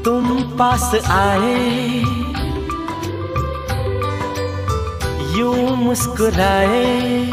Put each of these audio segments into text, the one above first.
तुम पास आए, यूं मुस्कुराए।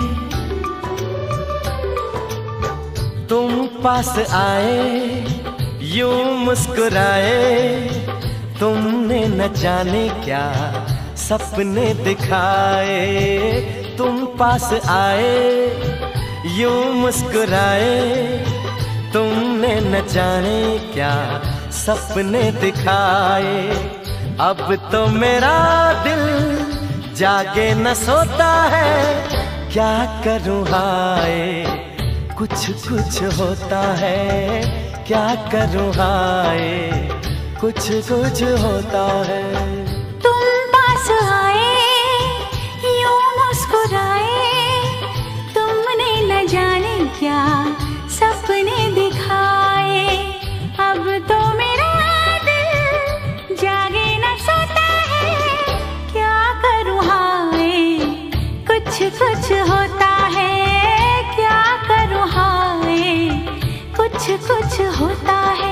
तुम पास आए, यूं मुस्कुराए। तुमने न जाने क्या सपने दिखाए। तुम पास आए, यूं मुस्कुराए। तुमने न जाने क्या सपने दिखाए। अब तो मेरा दिल जागे न सोता है, क्या करूं हाय कुछ कुछ होता है। क्या करूं हाय कुछ कुछ होता है। तुम पास आए, यूं मुस्कुराए। तुमने न जाने क्या सपने दिखाए। अब तो मेरा दिल जागे न सोता है, क्या करूं हाय कुछ कुछ होता है। क्या करूं हाय कुछ कुछ होता है।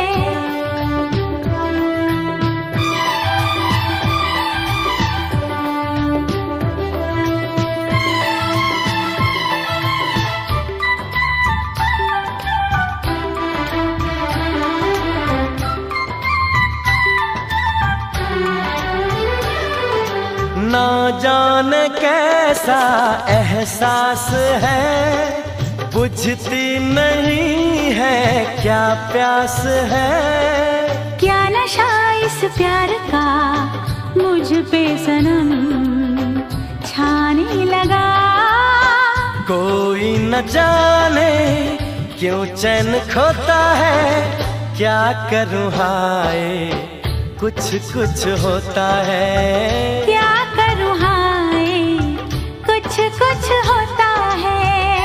ना जाने कैसा एहसास है, बुझती नहीं है क्या प्यास है। क्या नशा इस प्यार का मुझ पे सनम छाने लगा। कोई न जाने क्यों चैन खोता है। क्या करूं हाय कुछ कुछ होता है। क्या करूं हाय कुछ कुछ होता है।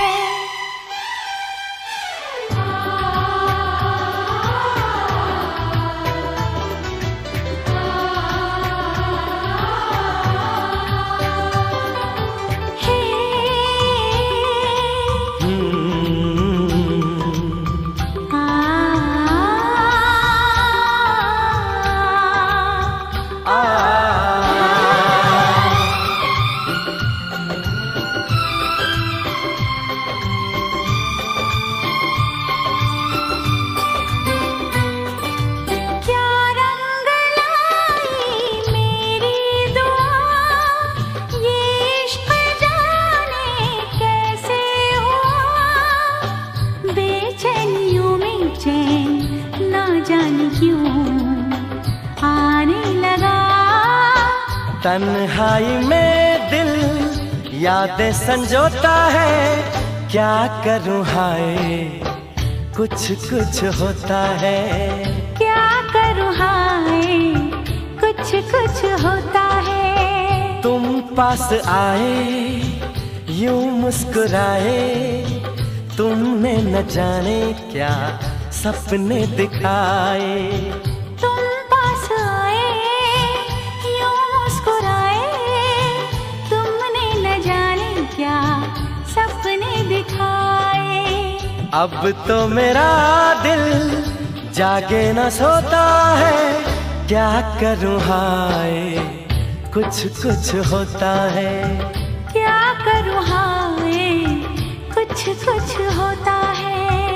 तन्हाई में दिल यादें संजोता है। क्या करूं हाय कुछ कुछ होता है। क्या करूं हाय कुछ कुछ होता है। तुम पास आए, यूं मुस्कुराए। तुमने न जाने क्या सपने दिखाए। तुम पास आए, यूं मुस्कुराए। तुमने न जाने क्या सपने दिखाए। अब तो मेरा दिल जागे न सोता है। क्या करूं हाय कुछ कुछ होता है। क्या करूं हाय कुछ कुछ होता है।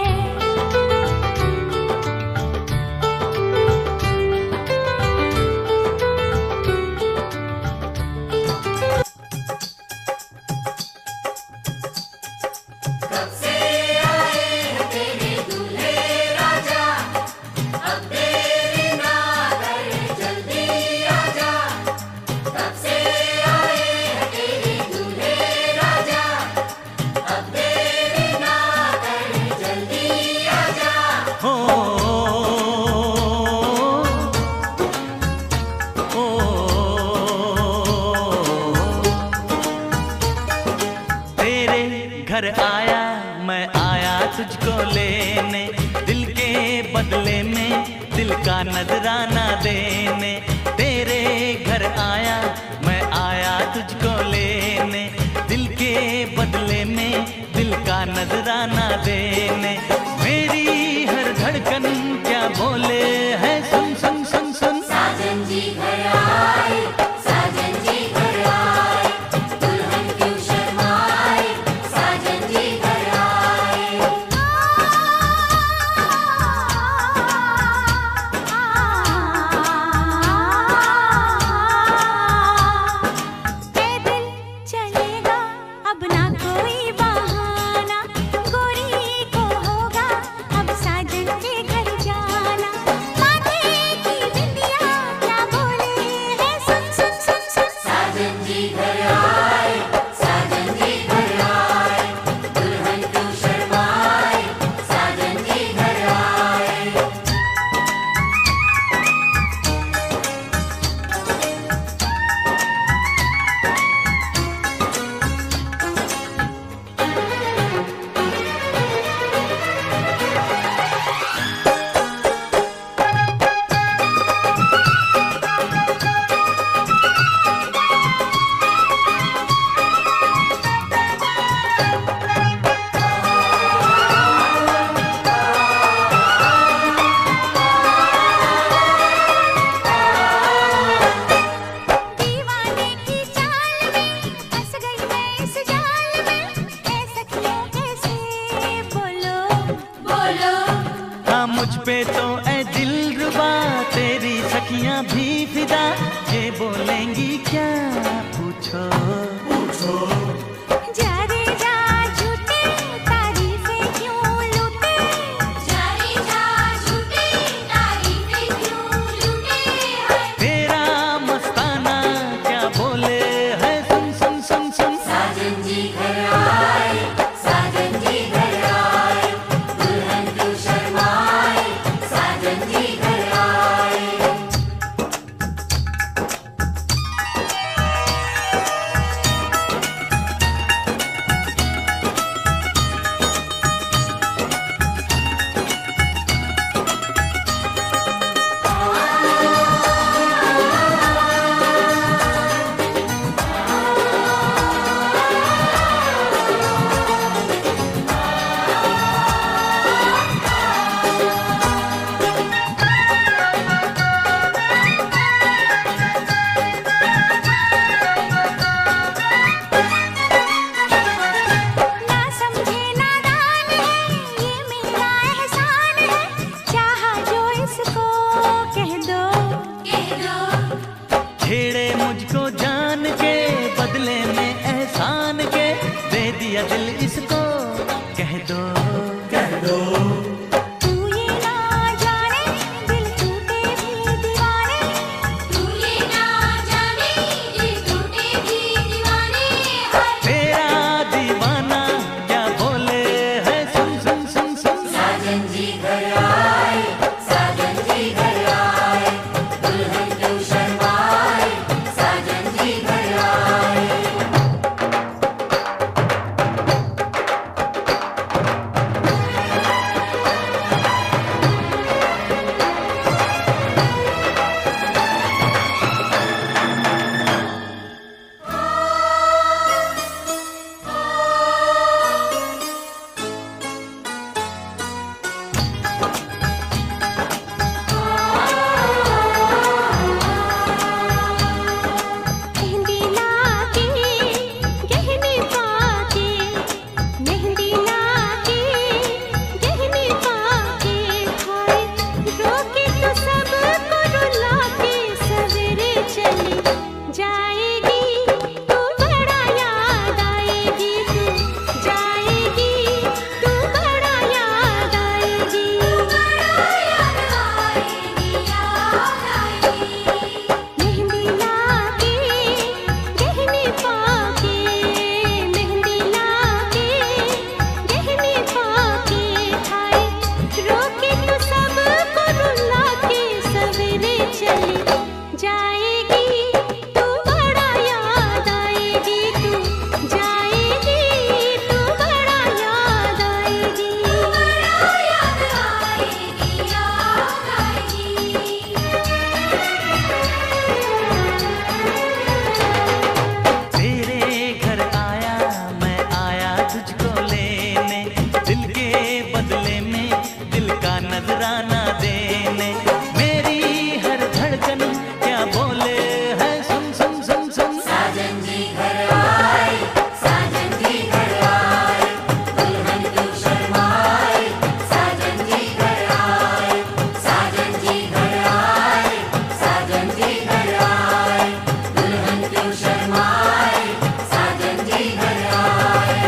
घर आया मैं आया तुझको लेने, दिल के बदले में दिल का नजराना देने। तेरे घर आया मैं आया तुझको लेने, दिल के बदले में दिल का नजराना देने। मेरी हर धड़कन क्या बोले है सुन सुन सुन। लड़कियां भी फिदा, ये बोलेंगी क्या पूछो पूछो। जा रे जा झूठे तारीफें क्यों लूटे, जा रे जा झूठे तारीफें क्यों लूटे है। तेरा मस्ताना क्या बोले है, सुन सुन सुन सुन। साजन जी घर आए, साजन जी घर आए, दुल्हन क्यों शर्माए, साजन जी घर आए। ना समझे नादान है, ये मेरा एहसान है, चाहा जो इसको कह दो, कह दो। छेड़े मुझको जान के, बदले में एहसान के, दे दिया दिल इसको, कह दो कह दो। तू ये ना जाने दिल टूटे भी दीवाने, तू ये ना जाने दिल टूटे भी दीवाने है। तेरा दीवाना क्या बोले है, सुन सुन सुन सुन। साजन जी घर आए, साजन जी घर आए, दुल्हन क्यों शर्माए, साजन जी घर आए। मेहंदी लाके गहने पाके, मेहंदी लाके गहने पाके, हाय रोके तो सबको रुला के सवेरे चली जाएगी, तू बड़ा याद आएगी, तू जाएगी, तू बड़ा याद आएगी, बड़ा याद आएगी, याद आएगी। मेहंदी लाके गहने पाके, मेहंदी लाके गहने पाके, हाय रोके तो सबको रुला के सवेरे चली जाएगी, तू बड़ा याद आएगी, तू जाएगी, तू बड़ा याद आएगी, बड़ा याद आएगी, याद आएगी। तेरे घर आया मैं आया तुझको लेने, दिल के बदले में दिल का नजराना देने। मेरी हर धड़कन क्या बोले है, सुन सुन सुन सुन। साजन जी घर आए, साजन जी घर आए, दुल्हन क्यों शर्माए, साजन जी घर आए, साजन जी घर आए, साजन जी घर आए, दुल्हन क्यों शर्माए, साजन जी घर आए।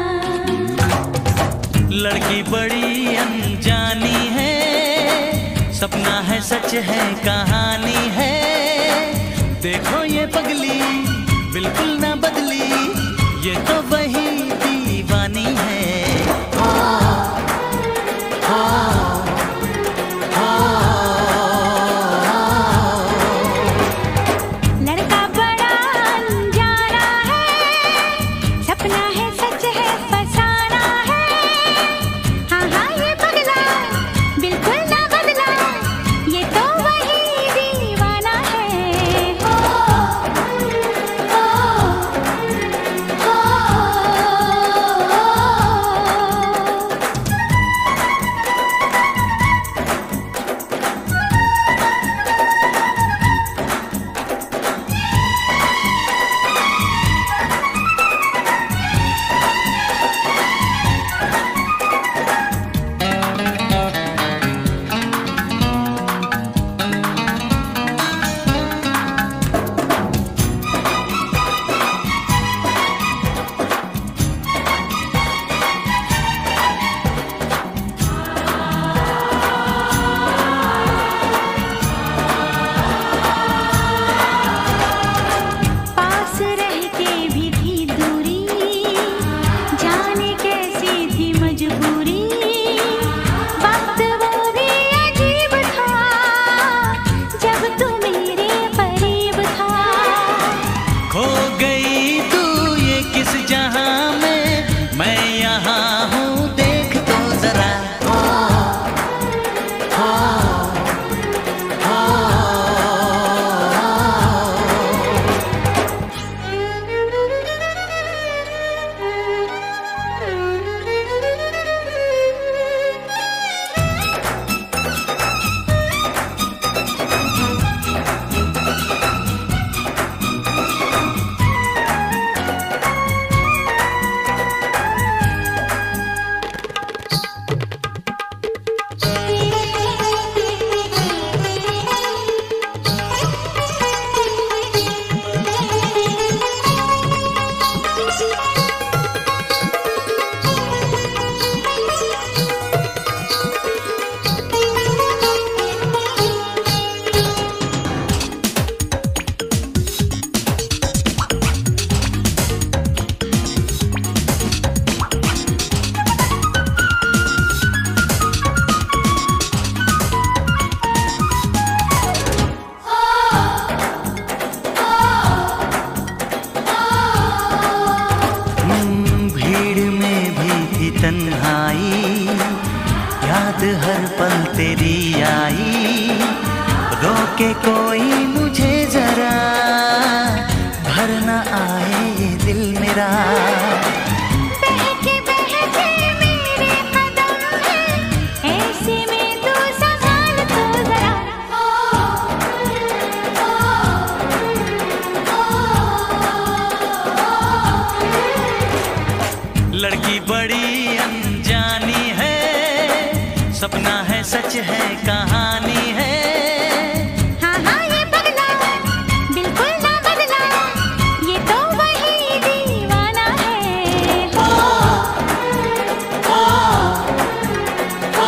लड़की बड़ी अनजानी है, सपना है सच है कहानी है। देखो ये पगली बिल्कुल ना बदली, ये तो वही दीवानी है। हो, हो, हो, लड़का बड़ा अनजाना है, सपना है सच है फसाना है। हाँ हाँ ये पगला बिल्कुल ना बदला, ये तो वही दीवाना है। हो, हो, हो, हो। पास रह के भी थी दूरी, जाने कैसी थी मजबूरी। वक्त वो भी अजीब था, जब तू मेरे करीब था। खो गई तू ये किस जहां में, मैं यहाँ हूँ देख तो जरा। हो, हो, हो, भीड़ में भी थी तन्हाई, याद हर पल तेरी आई। रोके कोई मुझे जरा, भर न आए ये दिल मेरा। बहके बहके मेरे कदम हैं, ऐसे में तू संभाल तो जरा। हो, हो, हो। लड़की बड़ी अनजानी है, सपना है सच है कहानी है। हाँ हाँ ये पगला बिल्कुल ना बदला, ये तो वही दीवाना है। हो, हो, हो,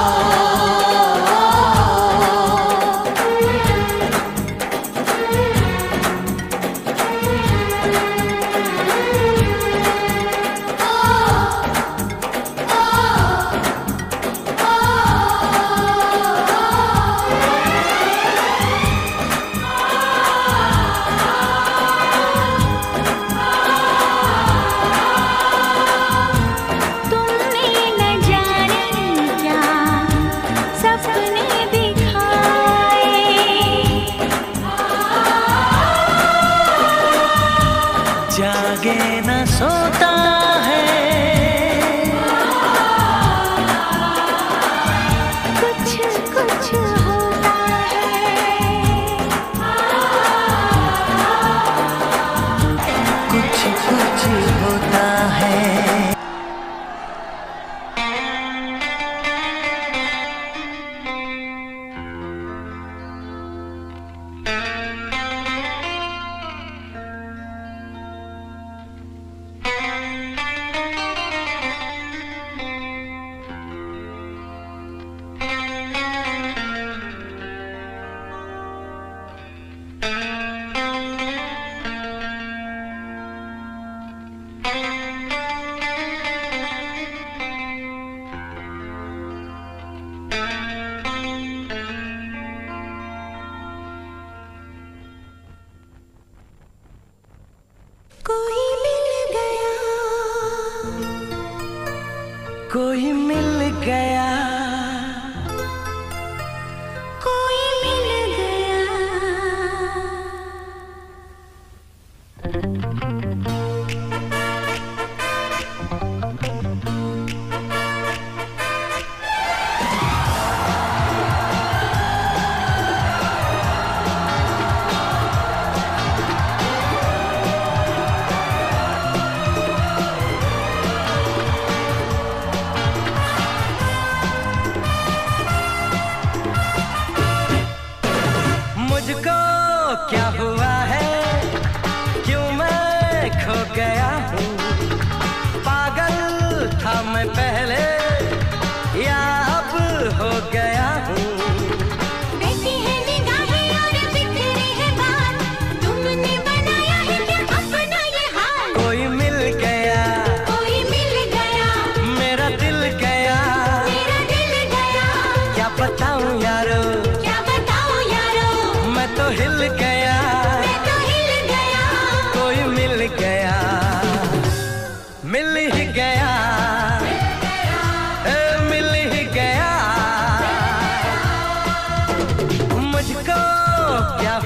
तुमने न जाने क्या सपने दिखाए। जागे न सोता है, कुछ कुछ होता है। कुछ कुछ होता है।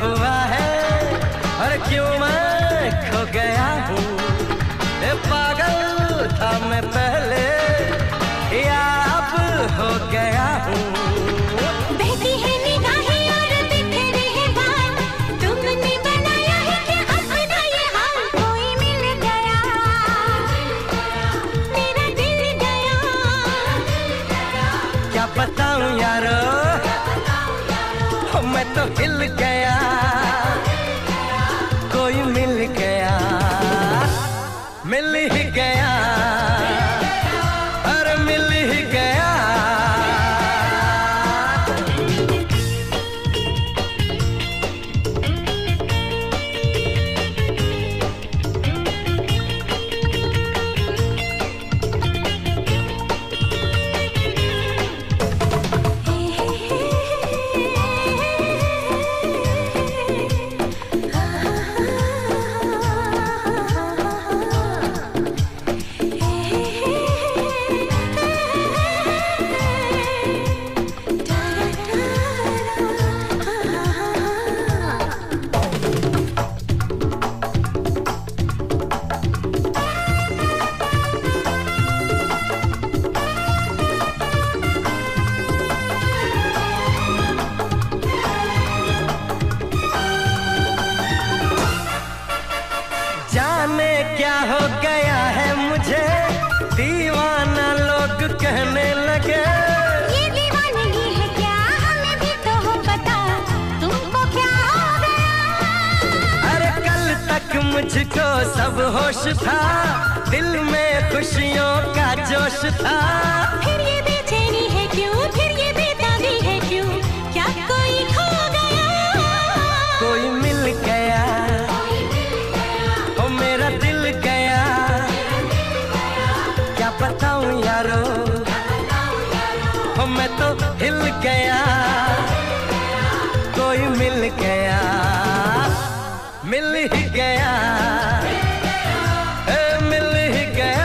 हुआ है और क्यों मैं खो गया हूँ। ए पागल था मैं पहले या अब हो गया हूँ। बहती है निगाहें और बिखरे हैं बाल, तुमने बनाया है कि अपना ये हाल। कोई मिल गया, मेरा दिल गया। क्या बताऊं यारो, मैं तो हिल गया। कोई मिल गया, मिल ही गया, अरे मिल ही गया। जाने क्या हो गया है मुझे, दीवाना लोग कहने लगे। ये दीवानगी है क्या, हमें भी तो हो पता, तुमको क्या हो गया। अरे कल तक मुझको सब होश था, दिल में खुशियों का जोश था। फिर ये बेचैनी है क्यों, फिर ये बेताबी है क्यों, क्या कोई खो गया। कोई मिल गया, ओ मेरा दिल गया। क्या बताऊं यारो, ओ मैं तो हिल गया। कोई मिल गया, मिल ही गया, ए मिल ही गया।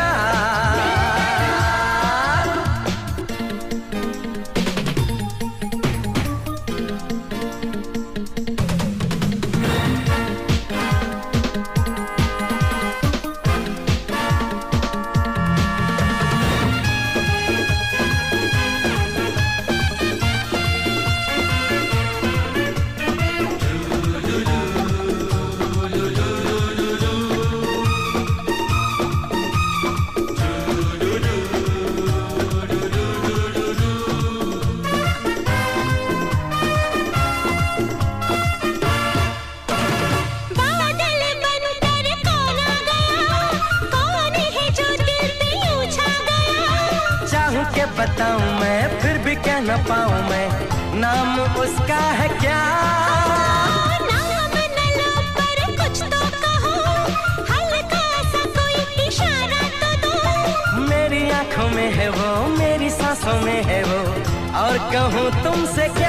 बादल बनकर कौन आ गया, कौन है जो दिल पे यूं छा गया। चाहूं के बताऊं मैं, फिर भी कह न पाऊं मैं, नाम उसका है क्या। नाम न लो पर कुछ तो कहो, हल्का सा कोई इशारा तो दो। मेरी आंखों में है वो, मेरी सांसों में है वो, और कहूँ तुमसे क्या।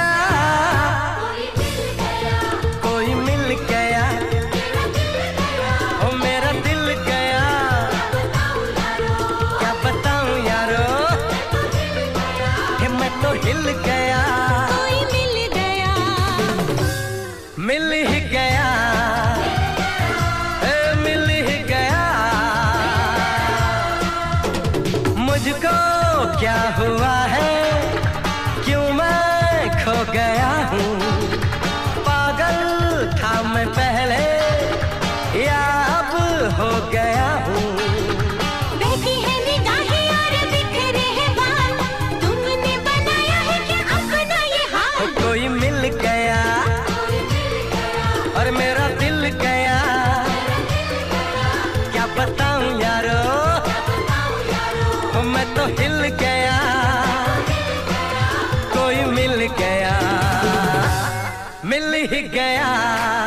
कोई मिल गया, ओ मेरा दिल गया। क्या बताऊं यारो, कि मैं तो हिल गया। कोई मिल गया, मिल ही गया, ए मिल ही गया। मुझको क्या हुआ है, क्यों मैं खो गया हूँ। पागल था मैं पहले या अब हो गया हूँ। बहती है निगाहें और बिखरे हैं बाल, तुमने बनाया है कि अपना ये हाल। कोई मिल गया और मेरा दिल गया। क्या बताऊं यारो, मैं तो हिल गया। कोई मिल गया, मिल ही गया।